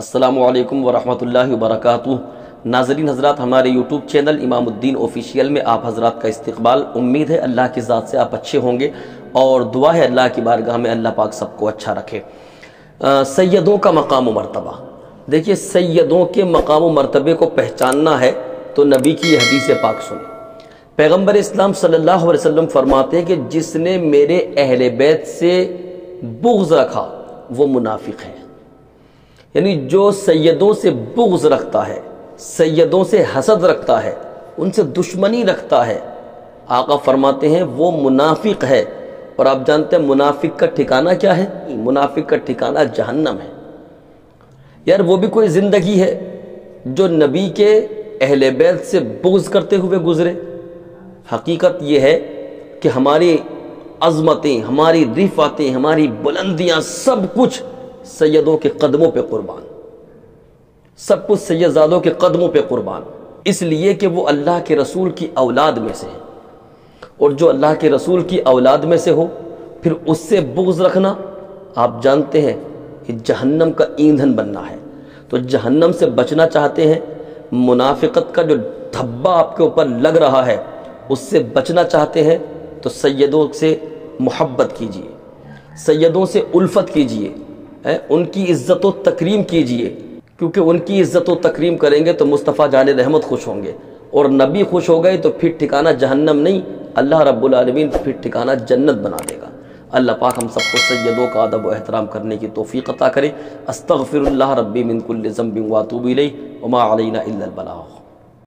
السلام علیکم ورحمۃ اللہ وبرکاتہ۔ ناظرین حضرات، ہمارے یوٹیوب چینل امام الدین آفیشیل میں آپ حضرات کا استقبال۔ امید ہے اللہ کی ذات سے آپ اچھے ہوں گے اور دعا ہے اللہ کی بارگاہ میں اللہ پاک سب کو اچھا رکھے۔ سیدوں کا مقام و مرتبہ، دیکھیے سیدوں کے مقام و مرتبے کو پہچاننا ہے تو نبی کی یہ حدیث پاک سنیں۔ پیغمبر اسلام صلی اللہ علیہ وسلم فرماتے ہیں کہ جس نے میرے اہل بیت سے بغض رکھا وہ منافق ہے۔ یعنی جو سیدوں سے بغض رکھتا ہے، سیدوں سے حسد رکھتا ہے، ان سے دشمنی رکھتا ہے، آقا فرماتے ہیں وہ منافق ہے۔ اور آپ جانتے ہیں منافق کا ٹھکانہ کیا ہے؟ منافق کا ٹھکانہ جہنم ہے۔ یار وہ بھی کوئی زندگی ہے جو نبی کے اہل بیت سے بغض کرتے ہوئے گزرے؟ حقیقت یہ ہے کہ ہماری عظمتیں، ہماری رفعتیں، ہماری بلندیاں سب کچھ سیدوں کے قدموں پہ قربان، سب کچھ سیدزادوں کے قدموں پہ قربان، اس لیے کہ وہ اللہ کے رسول کی اولاد میں سے ہیں۔ اور جو اللہ کے رسول کی اولاد میں سے ہو پھر اس سے بغض رکھنا، آپ جانتے ہیں کہ جہنم کا ایندھن بننا ہے۔ تو جہنم سے بچنا چاہتے ہیں، منافقت کا جو دھبا آپ کے اوپر لگ رہا ہے اس سے بچنا چاہتے ہیں تو سیدوں سے محبت کیجئے، سیدوں سے الفت کیجئے، ان کی عزت و تکریم کیجئے، کیونکہ ان کی عزت و تکریم کریں گے تو مصطفیٰ جان رحمت خوش ہوں گے، اور نبی خوش ہو گئے تو پھر ٹھکانہ جہنم نہیں، اللہ رب العالمین پھر ٹھکانہ جنت بنا دے گا۔ اللہ پاک ہم سب کو سیدوں کا ادب و احترام کرنے کی توفیق عطا کرے۔ استغفر اللہ ربی من کل ذنب واتوب الیہ وما علینا الا البلاغ۔